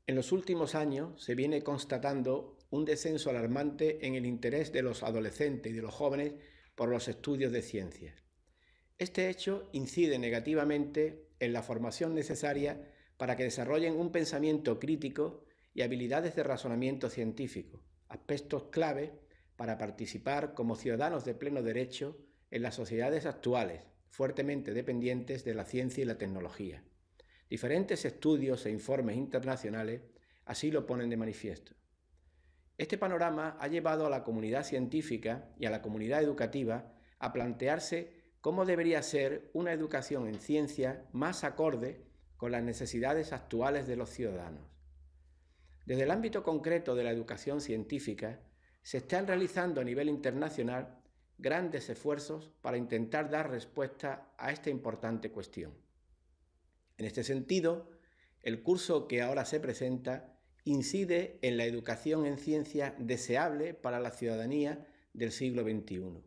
En los últimos años se viene constatando un descenso alarmante en el interés de los adolescentes y de los jóvenes por los estudios de ciencias. Este hecho incide negativamente en la formación necesaria para que desarrollen un pensamiento crítico y habilidades de razonamiento científico, aspectos clave para participar como ciudadanos de pleno derecho en las sociedades actuales, fuertemente dependientes de la ciencia y la tecnología. Diferentes estudios e informes internacionales así lo ponen de manifiesto. Este panorama ha llevado a la comunidad científica y a la comunidad educativa a plantearse cómo debería ser una educación en ciencia más acorde con las necesidades actuales de los ciudadanos. Desde el ámbito concreto de la educación científica, se están realizando a nivel internacional grandes esfuerzos para intentar dar respuesta a esta importante cuestión. En este sentido, el curso que ahora se presenta incide en la educación en ciencia deseable para la ciudadanía del siglo XXI.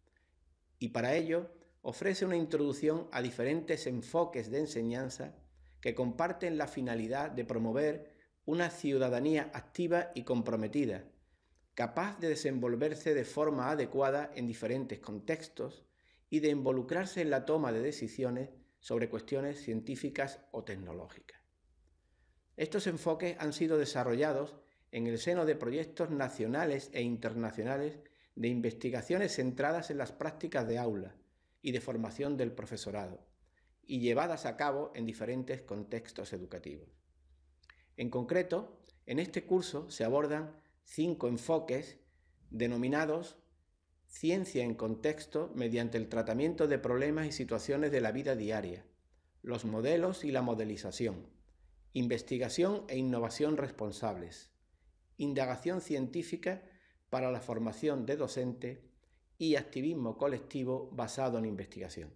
Y para ello ofrece una introducción a diferentes enfoques de enseñanza que comparten la finalidad de promover una ciudadanía activa y comprometida, capaz de desenvolverse de forma adecuada en diferentes contextos y de involucrarse en la toma de decisiones sobre cuestiones científicas o tecnológicas. Estos enfoques han sido desarrollados en el seno de proyectos nacionales e internacionales de investigaciones centradas en las prácticas de aula y de formación del profesorado, y llevadas a cabo en diferentes contextos educativos. En concreto, en este curso se abordan 5 enfoques denominados Ciencia en contexto mediante el tratamiento de problemas y situaciones de la vida diaria, los modelos y la modelización, investigación e innovación responsables, indagación científica para la formación de docente y activismo colectivo basado en investigación.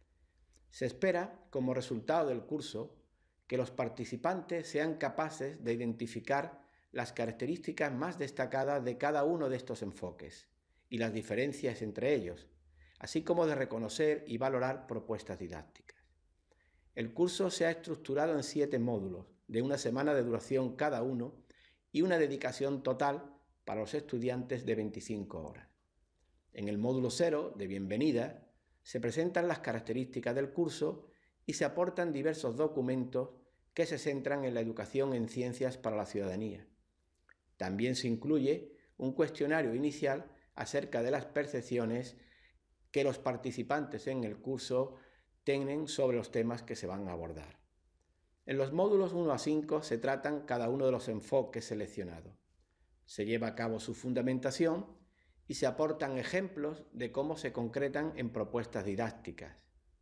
Se espera, como resultado del curso, que los participantes sean capaces de identificar las características más destacadas de cada uno de estos enfoques y las diferencias entre ellos, así como de reconocer y valorar propuestas didácticas. El curso se ha estructurado en 7 módulos, de una semana de duración cada uno y una dedicación total para los estudiantes de 25 horas. En el módulo 0, de bienvenida, se presentan las características del curso y se aportan diversos documentos que se centran en la educación en ciencias para la ciudadanía. También se incluye un cuestionario inicial acerca de las percepciones que los participantes en el curso tienen sobre los temas que se van a abordar. En los módulos 1 a 5 se tratan cada uno de los enfoques seleccionados. Se lleva a cabo su fundamentación y se aportan ejemplos de cómo se concretan en propuestas didácticas.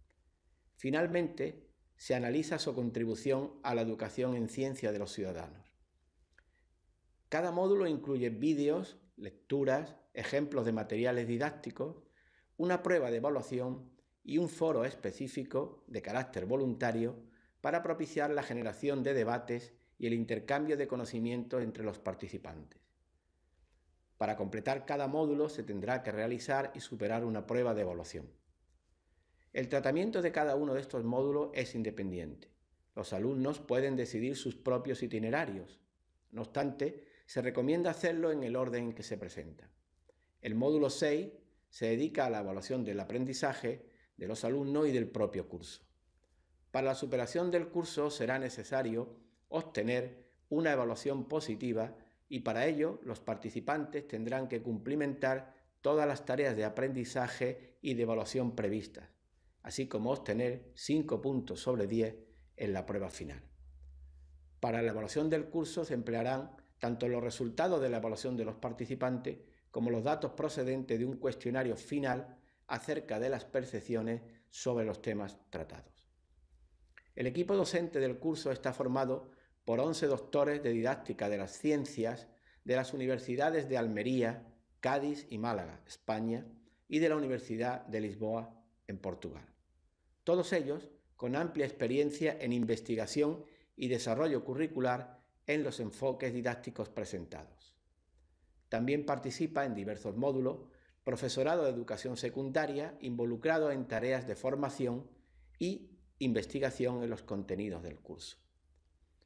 Finalmente, se analiza su contribución a la educación en ciencia de los ciudadanos. Cada módulo incluye vídeos, lecturas, ejemplos de materiales didácticos, una prueba de evaluación y un foro específico de carácter voluntario para propiciar la generación de debates y el intercambio de conocimientos entre los participantes. Para completar cada módulo se tendrá que realizar y superar una prueba de evaluación. El tratamiento de cada uno de estos módulos es independiente. Los alumnos pueden decidir sus propios itinerarios. No obstante, se recomienda hacerlo en el orden en que se presenta. El módulo 6 se dedica a la evaluación del aprendizaje de los alumnos y del propio curso. Para la superación del curso será necesario obtener una evaluación positiva y para ello los participantes tendrán que cumplimentar todas las tareas de aprendizaje y de evaluación previstas, así como obtener 5 puntos sobre 10 en la prueba final. Para la evaluación del curso se emplearán tanto los resultados de la evaluación de los participantes como los datos procedentes de un cuestionario final acerca de las percepciones sobre los temas tratados. El equipo docente del curso está formado por 11 doctores de didáctica de las ciencias de las universidades de Almería, Cádiz y Málaga, España, y de la Universidad de Lisboa, en Portugal. Todos ellos con amplia experiencia en investigación y desarrollo curricular en los enfoques didácticos presentados. También participa en diversos módulos profesorado de educación secundaria involucrado en tareas de formación y investigación en los contenidos del curso.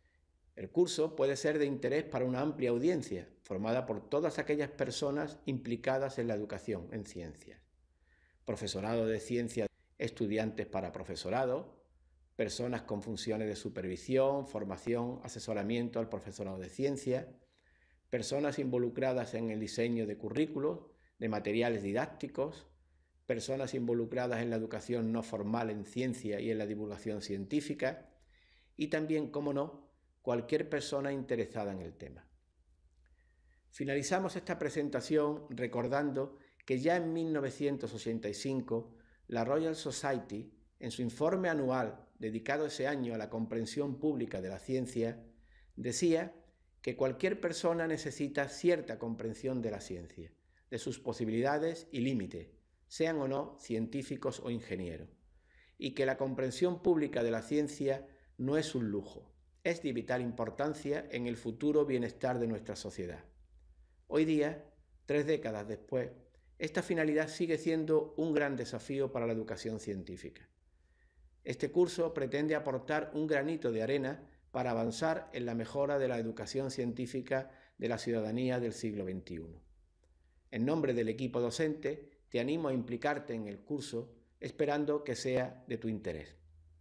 El curso puede ser de interés para una amplia audiencia, formada por todas aquellas personas implicadas en la educación en ciencias. Profesorado de ciencias, estudiantes para profesorado, personas con funciones de supervisión, formación, asesoramiento al profesorado de ciencias, personas involucradas en el diseño de currículos, de materiales didácticos, personas involucradas en la educación no formal en ciencia y en la divulgación científica, y también, como no, cualquier persona interesada en el tema. Finalizamos esta presentación recordando que ya en 1985 la Royal Society, en su informe anual dedicado ese año a la comprensión pública de la ciencia, decía que cualquier persona necesita cierta comprensión de la ciencia, de sus posibilidades y límites, sean o no científicos o ingenieros, y que la comprensión pública de la ciencia no es un lujo, es de vital importancia en el futuro bienestar de nuestra sociedad. Hoy día, 3 décadas después, esta finalidad sigue siendo un gran desafío para la educación científica. Este curso pretende aportar un granito de arena para avanzar en la mejora de la educación científica de la ciudadanía del siglo XXI. En nombre del equipo docente, te animo a implicarte en el curso, esperando que sea de tu interés.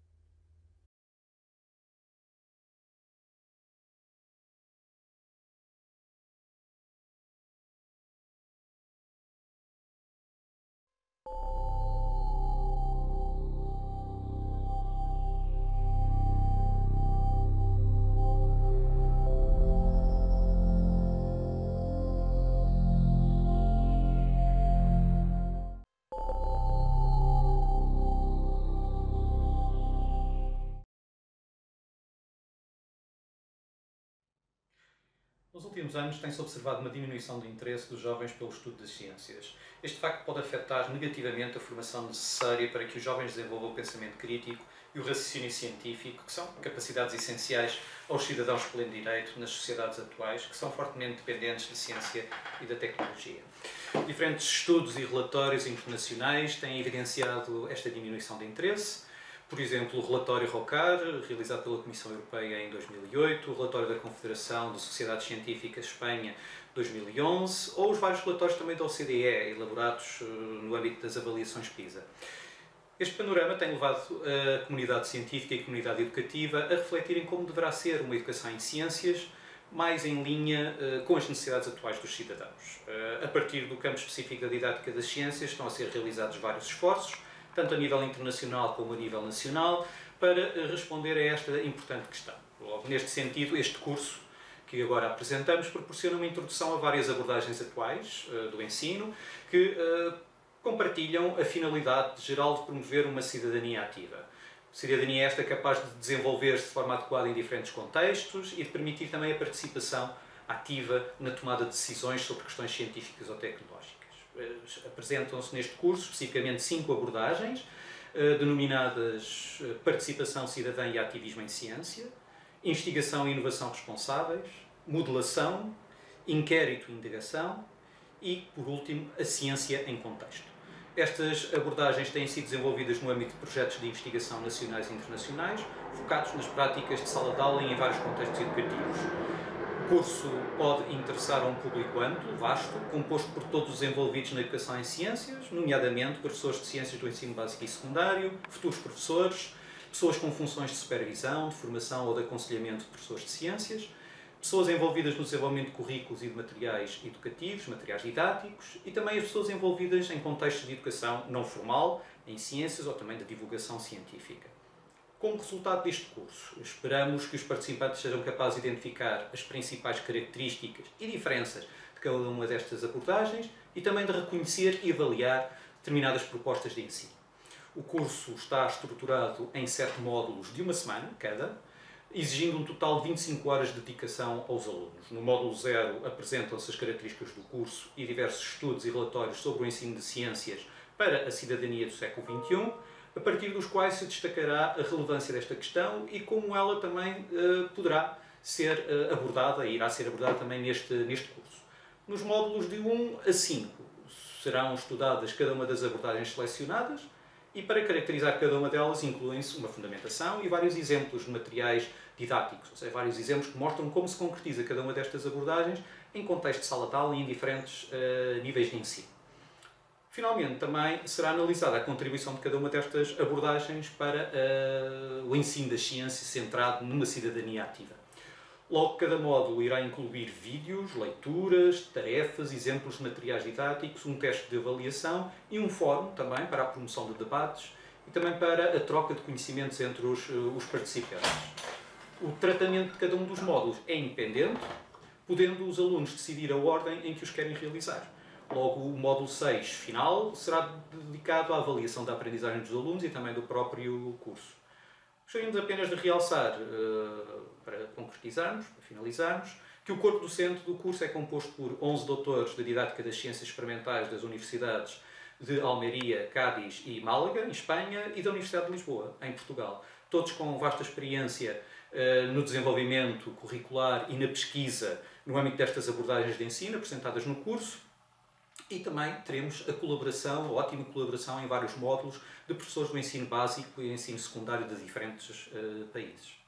Nos últimos anos tem-se observado uma diminuição do interesse dos jovens pelo estudo das ciências. Este facto pode afetar negativamente a formação necessária para que os jovens desenvolvam o pensamento crítico e o raciocínio científico, que são capacidades essenciais aos cidadãos de pleno direito nas sociedades atuais, que são fortemente dependentes da ciência e da tecnologia. Diferentes estudos e relatórios internacionais têm evidenciado esta diminuição de interesse. Por exemplo, o relatório ROCAR, realizado pela Comissão Europeia em 2008, o relatório da Confederação de Sociedades Científicas Espanha, 2011, ou os vários relatórios também da OCDE, elaborados no âmbito das avaliações PISA. Este panorama tem levado a comunidade científica e a comunidade educativa a refletirem como deverá ser uma educação em ciências mais em linha com as necessidades atuais dos cidadãos. A partir do campo específico da didática das ciências estão a ser realizados vários esforços, tanto a nível internacional como a nível nacional, para responder a esta importante questão. Logo, neste sentido, este curso que agora apresentamos proporciona uma introdução a várias abordagens atuais do ensino que compartilham a finalidade geral de promover uma cidadania ativa. Cidadania esta capaz de desenvolver-se de forma adequada em diferentes contextos e de permitir também a participação ativa na tomada de decisões sobre questões científicas ou tecnológicas. Apresentam-se neste curso especificamente 5 abordagens, denominadas participação cidadã e ativismo em ciência, investigação e inovação responsáveis, modelação, inquérito e indagação e, por último, a ciência em contexto. Estas abordagens têm sido desenvolvidas no âmbito de projetos de investigação nacionais e internacionais, focados nas práticas de sala de aula e em vários contextos educativos. O curso pode interessar a um público amplo, vasto, composto por todos os envolvidos na educação em ciências, nomeadamente professores de ciências do ensino básico e secundário, futuros professores, pessoas com funções de supervisão, de formação ou de aconselhamento de professores de ciências, pessoas envolvidas no desenvolvimento de currículos e de materiais educativos, materiais didáticos, e também as pessoas envolvidas em contextos de educação não formal, em ciências ou também de divulgação científica. Como resultado deste curso, esperamos que os participantes sejam capazes de identificar as principais características e diferenças de cada uma destas abordagens e também de reconhecer e avaliar determinadas propostas de ensino. O curso está estruturado em 7 módulos de 1 semana cada, exigindo um total de 25 horas de dedicação aos alunos. No módulo 0 apresentam-se as características do curso e diversos estudos e relatórios sobre o ensino de ciências para a cidadania do século XXI, a partir dos quais se destacará a relevância desta questão e como ela também poderá ser abordada e irá ser abordada também neste curso. Nos módulos de 1 a 5 serão estudadas cada uma das abordagens selecionadas e para caracterizar cada uma delas incluem-se uma fundamentação e vários exemplos de materiais didáticos, ou seja, vários exemplos que mostram como se concretiza cada uma destas abordagens em contexto de sala de aula e em diferentes níveis de ensino. Finalmente, também será analisada a contribuição de cada uma destas abordagens para o ensino das ciências centrado numa cidadania ativa. Logo, cada módulo irá incluir vídeos, leituras, tarefas, exemplos de materiais didáticos, um teste de avaliação e um fórum também para a promoção de debates e também para a troca de conhecimentos entre os participantes. O tratamento de cada um dos módulos é independente, podendo os alunos decidir a ordem em que os querem realizar. Logo, o módulo 6 final será dedicado à avaliação da aprendizagem dos alunos e também do próprio curso. Gostaríamos apenas de realçar, para concretizarmos, para finalizarmos, que o corpo docente do curso é composto por 11 doutores de Didática das Ciências Experimentais das Universidades de Almeria, Cádiz e Málaga, em Espanha, e da Universidade de Lisboa, em Portugal. Todos com vasta experiência no desenvolvimento curricular e na pesquisa no âmbito destas abordagens de ensino apresentadas no curso. E também teremos a colaboração, a ótima colaboração em vários módulos de professores do ensino básico e ensino secundário de diferentes países.